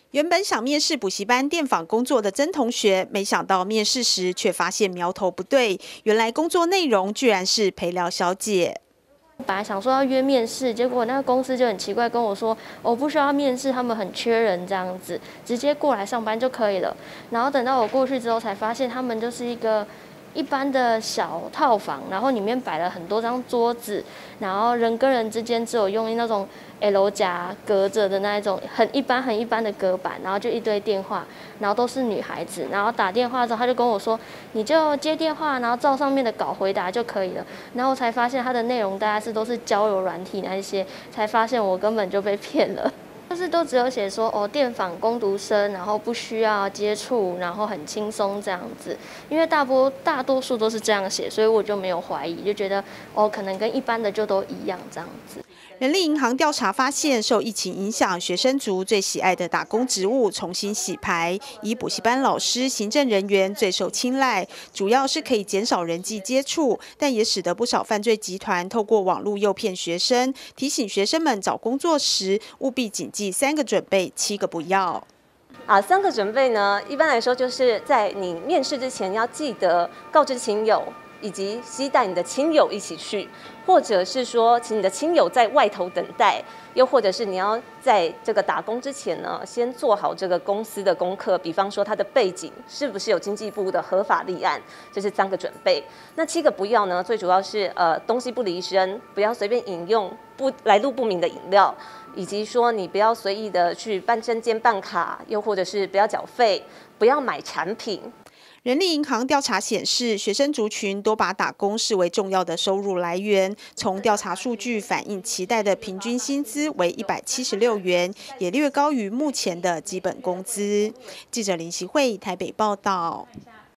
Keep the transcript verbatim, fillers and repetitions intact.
原本想面试补习班电访工作的曾同学，没想到面试时却发现苗头不对，原来工作内容居然是陪聊小姐。 本来想说要约面试，结果那个公司就很奇怪跟我说，我不需要面试，他们很缺人这样子，直接过来上班就可以了。然后等到我过去之后，才发现他们就是一个一般的小套房，然后里面摆了很多张桌子，然后人跟人之间只有用那种 L 夹隔着的那一种很一般很一般的隔板，然后就一堆电话，然后都是女孩子，然后打电话之后他就跟我说，你就接电话，然后照上面的稿回答就可以了。然后我才发现他的内容大概是都是交友软体那一些，才发现我根本就被骗了。就是都只有写说哦，电访工读生，然后不需要接触，然后很轻松这样子。因为大多大多数都是这样写，所以我就没有怀疑，就觉得哦，可能跟一般的就都一样这样子。 人力银行调查发现，受疫情影响，学生族最喜爱的打工职务重新洗牌，以补习班老师、行政人员最受青睐，主要是可以减少人际接触，但也使得不少犯罪集团透过网络诱骗学生，提醒学生们找工作时务必谨记三个准备，七个不要。 啊，三个准备呢，一般来说就是在你面试之前要记得告知亲友，以及携带你的亲友一起去，或者是说请你的亲友在外头等待，又或者是你要在这个打工之前呢，先做好这个公司的功课，比方说它的背景是不是有经济部的合法立案，这是三个准备。那七个不要呢，最主要是呃东西不离身，不要随便饮用不来路不明的饮料，以及说你不要随意的去办证件、办卡，又或者是不要缴费，不要买产品。 人力银行调查显示，学生族群多把打工视为重要的收入来源。从调查数据反映，期待的平均薪资为一百七十六元，也略高于目前的基本工资。记者林习慧台北报道。